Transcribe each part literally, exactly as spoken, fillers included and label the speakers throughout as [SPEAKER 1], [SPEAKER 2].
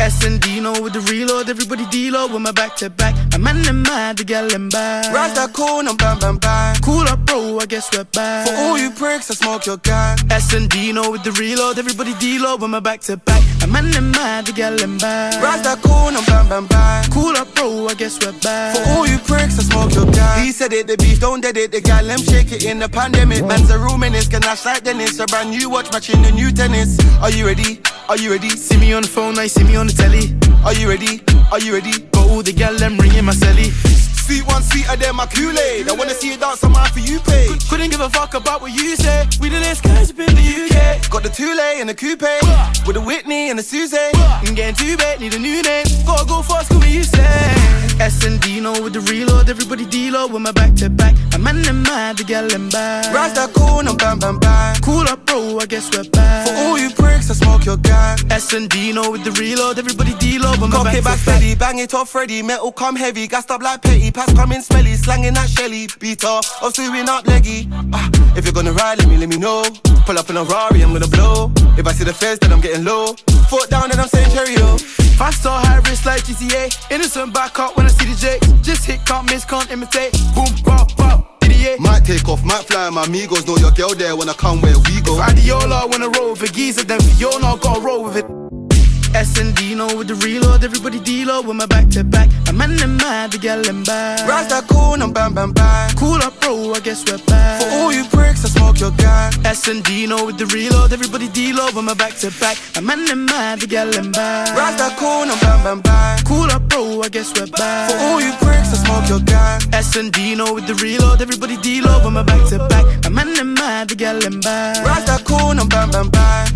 [SPEAKER 1] S and Dino with the reload, everybody D-Lo with my back to back. A man them mad, the gal them bad.
[SPEAKER 2] Rise that corner, bam bam bam.
[SPEAKER 1] Cool up bro, I guess we're back.
[SPEAKER 2] For all you pricks, I smoke your gang.
[SPEAKER 1] S and Dino with the reload, everybody D-Lo with my back to back. A man them mad, the gal them bad.
[SPEAKER 2] Rise that corner, bam bam bam.
[SPEAKER 1] Cool up bro, I guess we're back.
[SPEAKER 2] For all you pricks, I smoke your gang. He said it, the beef don't dead it. The gal them shake it in the pandemic. Man's a real menace, can ash like Dennis. A brand new watch matching the new tennis. Are you ready? Are you ready?
[SPEAKER 1] See me on the phone, I see me on the telly.
[SPEAKER 2] Are you ready? Are you ready?
[SPEAKER 1] Got all the gal them ringing my celly.
[SPEAKER 2] Sweet one, sweeter than my Kool-Aid. I wanna see you dance on my For You page.
[SPEAKER 1] Couldn't give a fuck about what you say. We the latest guys up in the U K.
[SPEAKER 2] Got the Tule and the Coupe with a Whitney and a Suze.
[SPEAKER 1] I'm getting too bad, need a new name. Gotta go fast, cause what you say. S and Dino with the reload, everybody D-Lo with my back to back. A man them mad, the gal them bad.
[SPEAKER 2] Rise that corner, bam bam bam.
[SPEAKER 1] Cool up bro, I guess we're back.
[SPEAKER 2] For all you pricks, I smoke your gang.
[SPEAKER 1] S and Dino with the reload, everybody D-Lo with my
[SPEAKER 2] Cock
[SPEAKER 1] back
[SPEAKER 2] it
[SPEAKER 1] to
[SPEAKER 2] back
[SPEAKER 1] back.
[SPEAKER 2] steady, bang it off ready. Metal come heavy, gassed up like petty. Pass coming smelly, slanging that Shelly. Beat off, or sewing up leggy. Ah, if you're gonna ride, let me, let me know. Pull up in a Rari, I'm gonna blow. If I see the feds, then I'm getting low. Foot down and I'm saying cheerio.
[SPEAKER 1] Fast or high risk like G T A. Innocent back up when I see the J. Just hit, can't miss, can't imitate. Boom, bop, bop, idiot.
[SPEAKER 2] Might take off, might fly, my amigos know your girl there when I come where we go.
[SPEAKER 1] Adiola wanna roll with a geezer, then for you know gotta roll with it. S and Dino with the reload, everybody D-Lo with my back to back. A man them mad, the gal them bad.
[SPEAKER 2] Rise that corner, bam bam bam.
[SPEAKER 1] Cool up bro, I guess we're back.
[SPEAKER 2] For all you pricks, I smoke your gang.
[SPEAKER 1] S and Dino with the reload, everybody D-Lo with my back to back. A man them mad, the gal them bad.
[SPEAKER 2] Rise that corner, bam bam bam.
[SPEAKER 1] Cool up bro, I guess we're back.
[SPEAKER 2] For all you pricks, I smoke your gang.
[SPEAKER 1] S and Dino with the reload, everybody D-Lo with my back to back. A man them mad, the gal them bad.
[SPEAKER 2] Rise that corner, bam bam bam.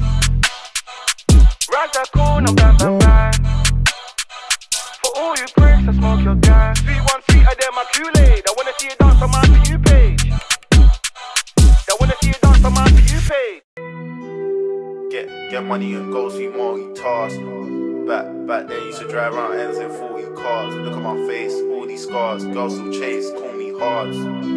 [SPEAKER 3] Rise that corner, bam bam bam. For all you pricks, I smoke your gang. Sweet one, sweeter than my Kool-Aid. I wanna see you dance on my For You page. I wanna see you dance on my For You page.
[SPEAKER 4] Get get money and go see multitask. Back back then used to drive around ends in forty cars. Look at my face, all these scars. Girls still chase, call me hard.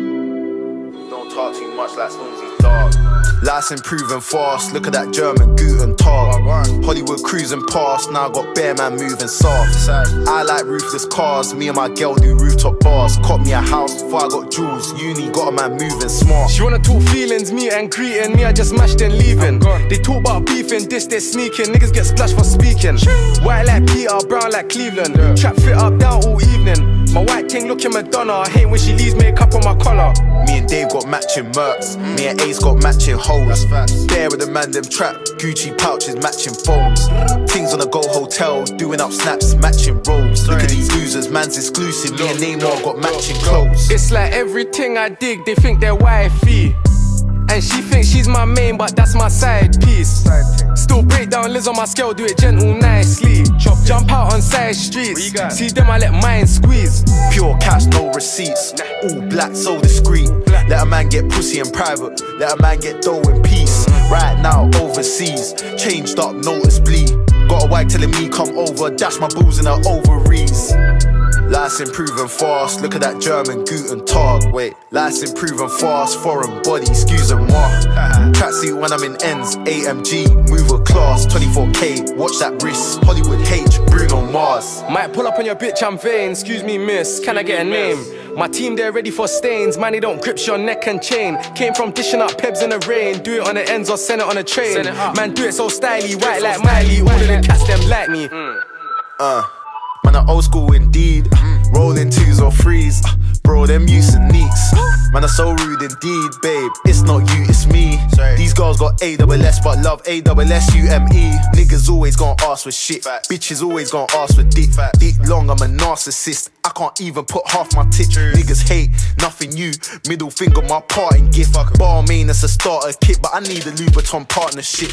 [SPEAKER 4] Don't talk too much like Stormzy's dog.
[SPEAKER 5] Life's improving fast, look at that German Guten Tag. Hollywood cruising past, now I got bear man moving soft. I like roofless cars, me and my girl do rooftop bars. Caught me a house before I got jewels, uni got a man moving smart.
[SPEAKER 6] She wanna talk feelings, meet and greeting, me I just mashed and leaving. They talk about beefing, this they sneaking, niggas get splashed for speaking. White like Peter, brown like Cleveland, yeah. Trap fit up down all evening. My white ting looking Madonna, I hate when she leaves makeup on my collar.
[SPEAKER 5] Me and Dave got matching mercs, mm. me and Ace got matching hoes. There with the man them trap, Gucci pouches matching phones. Things on the Go Hotel, doing up snaps, matching robes. Look at these losers, man's exclusive, me and Neymar got matching clothes.
[SPEAKER 6] It's like everything I dig, they think they're wifey. And she thinks she's my main, but that's my side piece. Still break down Liz on my scale, do it gentle, nicely. Jump out on side streets, see them I let mine squeeze.
[SPEAKER 5] Pure cash, no receipts, all black, so discreet. Let a man get pussy in private, let a man get dough in peace. Right now, overseas, changed up noticeably. Got a wife telling me come over, dash my balls in her ovaries. Life's improving fast, look at that German Guten Tag. Wait, life's improving fast, foreign body, excuse and moi. Tracksuit when I'm in ends, A M G, mover class, twenty-four K, watch that wrist, Hollywood H, Bruno Mars.
[SPEAKER 6] Might pull up on your bitch, I'm vain, excuse me miss, can I get a name? My team, they're ready for stains, man, they don't grip your neck and chain. Came from dishing up pebs in the rain, do it on the ends or send it on a train. Man, do it so styly, white like Miley, all of them cats them like me.
[SPEAKER 5] Uh, man, I'm old school indeed, rolling twos or threes, bro, them use and neeks. Man, I'm so rude indeed, babe, it's not you, it's me. These girls got A double S, but love A double S U M E. Niggas always gon' ask for shit, bitches always gon' ask for dick. Dick long, I'm a narcissist, I can't even put half my tip. Niggas hate, nothing new, middle finger my parting gift. Bar main, that's a starter kit, but I need a Louboutin partnership.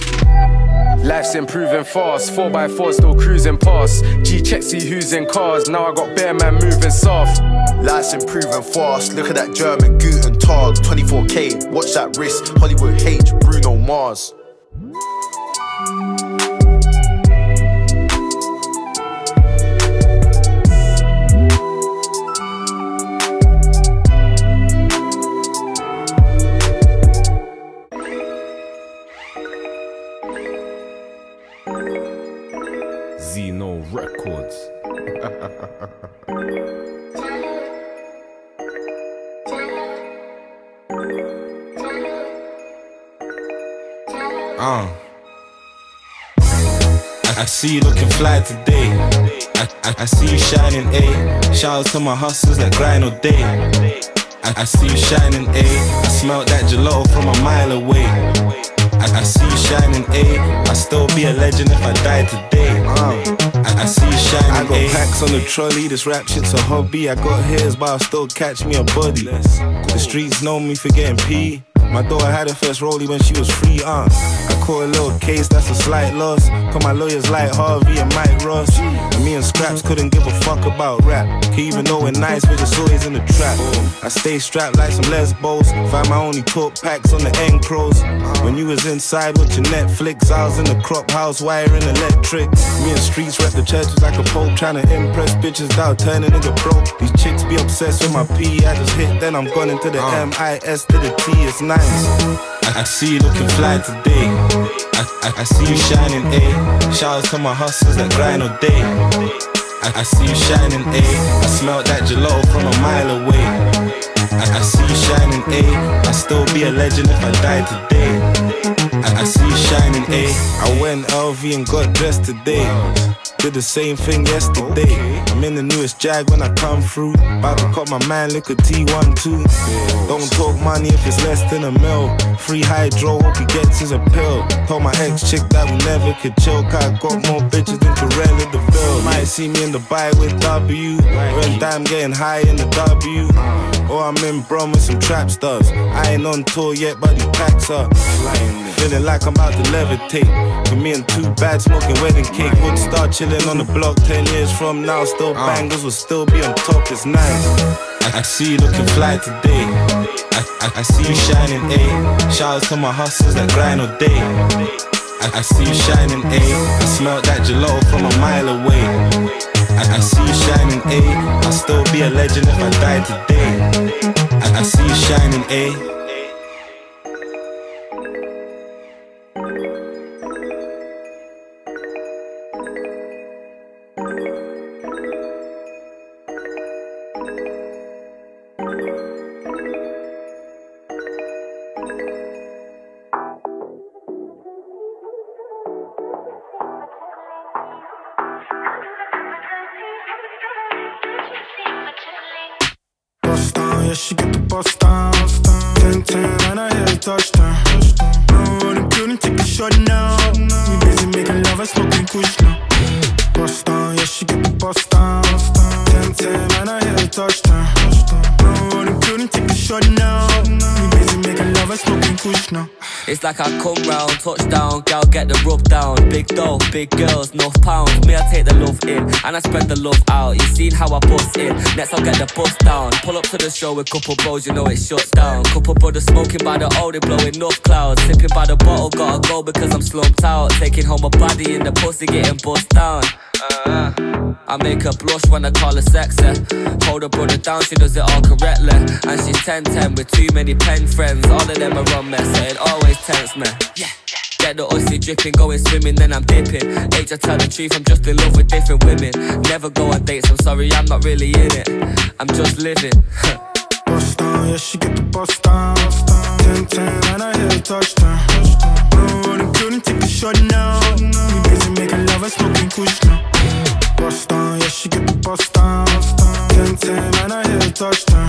[SPEAKER 6] Life's improving fast, four by four still cruising past. G-check, see who's in cars, now I got bear man moving soft.
[SPEAKER 5] Life's improving fast, look at that German Guten Tag, twenty-four K, watch that wrist, Hollywood H, Bruno Mars.
[SPEAKER 7] Zeno Rap. Uh. I, I see you looking fly today. I, I, I see you shining, ayy. Shout out to my hustlers that grind all day. I, I see you shining, ayy. I smell that gelato from a mile away. I, I see you shining, ayy. I still be a legend if I die today. Uh. I, I see you shining, I got ayy. Packs on the trolley, this rap shit's a hobby. I got hairs, but I'll still catch me a body. The streets know me for getting pee. My daughter had her first rollie when she was free, uh I caught a little case, that's a slight loss. Cause my lawyers like Harvey and Mike Ross. And me and Scraps couldn't give a fuck about rap. Cause even though we're nice, we're just always in the trap. I stay strapped like some lesbos. Find my only talk packs on the end crows. When you was inside with your Netflix, I was in the crop house wiring electrics. Me and Streets rep the churches like a pope, trying to impress bitches without turning nigga broke. These chicks be obsessed with my P. I just hit, then I'm gone into the M I S to the T. It's nice. I, I see you looking fly today. I, I, I see you shining, ayy. Shout out to my hustlers that grind all day. I, I see you shining, ayy. I smell that gelato from a mile away. I, I see you shining, ayy. I still be a legend if I die today. I, I see you shining, ayy. I went L V and got dressed today. Did the same thing yesterday. I'm in the newest Jag when I come through. About to cut my man, look at T one two. Don't talk money if it's less than a mil. Free hydro, hope he gets his appeal. Told my ex chick that we never could chill. Cause I got more bitches than Corella DeVille. Might see me in the bay with W. When damn getting high in the W. Or I'm in Brum with some trap stars. I ain't on tour yet, but the packs up. Feeling like I'm about to levitate. For me and Too Bad smoking wedding cake. Would start chilling on the block ten years from now. Still bangers will still be on top, it's nice. I, I see you looking fly today. I, I, I see you shining, ayy. Shout out to my hustlers that grind all day. I, I see you shining, ayy. I smell that gelato from a mile away. I, I see you shining, ayy. I'll still be a legend if I die today. I, I see you shining, ayy.
[SPEAKER 8] Yeah, she get the bus down. ten ten and I hit a touchdown. No running, couldn't take a shot now. We busy making love and smoking kush now. Bust down, yeah, she get the bus down. ten ten and I hit a touchdown. No running, couldn't take a shot now. We busy making love and smoking kush now.
[SPEAKER 9] It's like I come round, touchdown, gal get the rub down. Big dough, big girls, enough pounds. Me, I take the love in, and I spread the love out. You seen how I bust in, next I'll get the bus down. Pull up to the show with couple bros, you know it shuts down. Couple brothers smoking by the O, they blowing enough clouds. Sipping by the bottle, gotta go because I'm slumped out. Taking home a body in the pussy, getting bust down. Uh, I make her blush when I call her sexy. Hold her brother down, she does it all correctly. And she's ten ten with too many pen friends. All of them are on me, so it always tempts me. Yeah. Get the ussy dripping, going swimming, then I'm dipping. Age, I tell the truth, I'm just in love with different women. Never go on dates, I'm sorry, I'm not really in it. I'm just living.
[SPEAKER 8] Bust down, yeah, she get the bust down. ten ten and I hit a touchdown. No running, couldn't take a shot now. We busy making love and smoking kush now. Bust down, yeah, she get the bust down. ten ten and I hit a touchdown.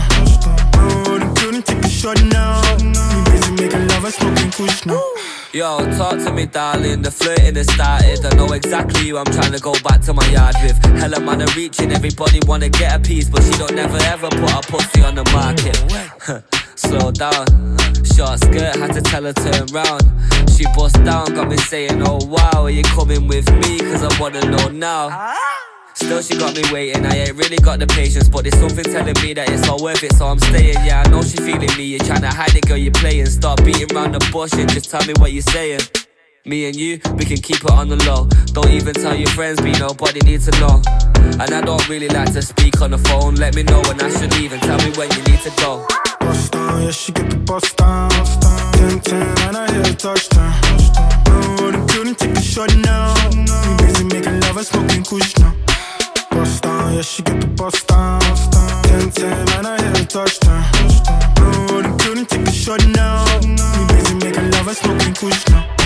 [SPEAKER 8] No running, couldn't take a shot now. We busy making love and smoking kush now.
[SPEAKER 9] Yo, talk to me, darling, the flirting has started. I know exactly who I'm trying to go back to my yard with. Hella man are reaching, everybody wanna get a piece, but she don't never ever put her pussy on the market. Slow down, short skirt, had to tell her turn round. She bust down, got me saying, oh wow, are you coming with me, cause I wanna know now. Still she got me waiting, I ain't really got the patience, but there's something telling me that it's all worth it, so I'm staying. Yeah, I know she feeling me, you're trying to hide it, girl, you're playing. Stop beating around the bush and just tell me what you're saying. Me and you, we can keep it on the low. Don't even tell your friends, be nobody needs to know. And I don't really like to speak on the phone. Let me know when I should leave and tell me when you need to go.
[SPEAKER 8] Bust down, yeah, she get the bust down. ten ten and I hit a touchdown. No running, couldn't take a shot now. We busy making love and smoking kush now. Bust down, yeah, she get the bust down. ten ten and I hit a touchdown. No running, couldn't take a shot now. We busy making love and smoking kush now.